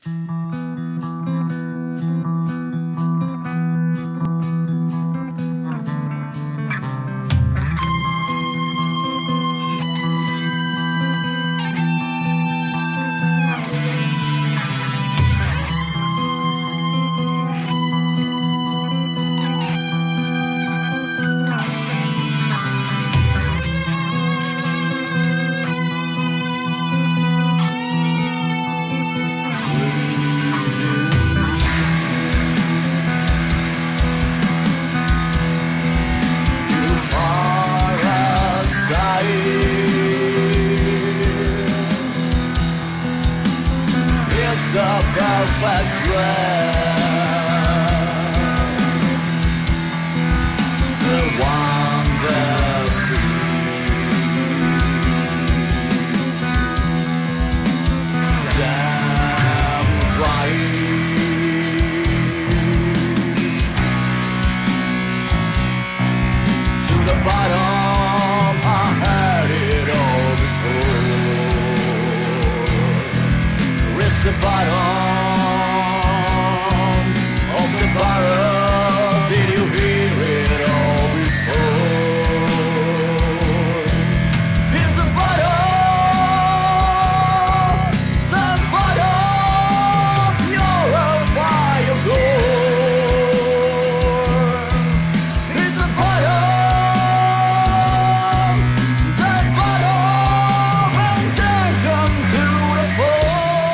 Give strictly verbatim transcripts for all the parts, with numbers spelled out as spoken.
The perfect friend, the one that damn right. To the bottom, I had it all before. Reach the bottom of the barrel. Did you hear it all before? In the bottom, the bottom, you're a fire door. In the bottom, the bottom, and then come to the floor.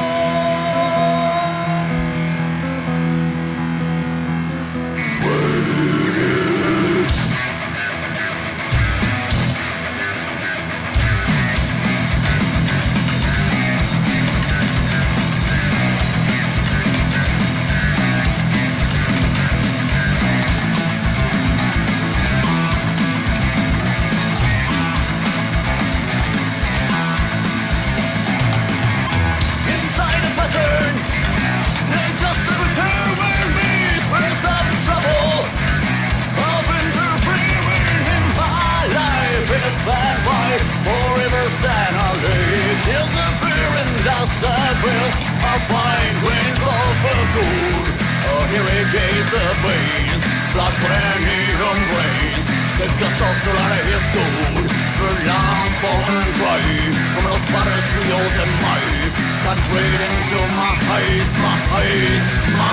Inside the pattern, they just repair me for some trouble of interfering in my life. It's bad white forever sanally disappearing dust that bills are fine grains of a gold. Oh, here it gates the veins, blood burning on brains. The gust of the light is gold, for lungs born dry from los padres tuyos and mine. Cut right into my eyes, my eyes, my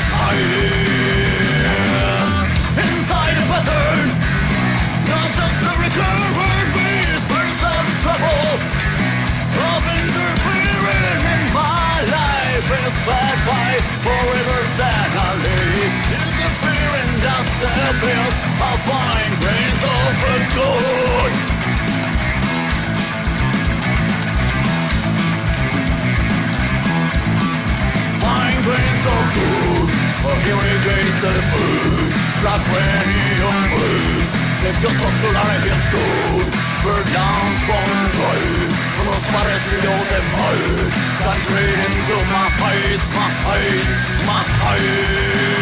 eyes. Inside the pattern, not just a recurring beast for some trouble of interfering in my life. It's bad by forever sadly disappearing dust that bills are fine grains of gold. Fine grains of gold, for here against the food, like cranium boots. The gust of the light is gold, bird down spawn dry from los padres tuyos and mine. Cut right into my eyes, my eyes, my eyes.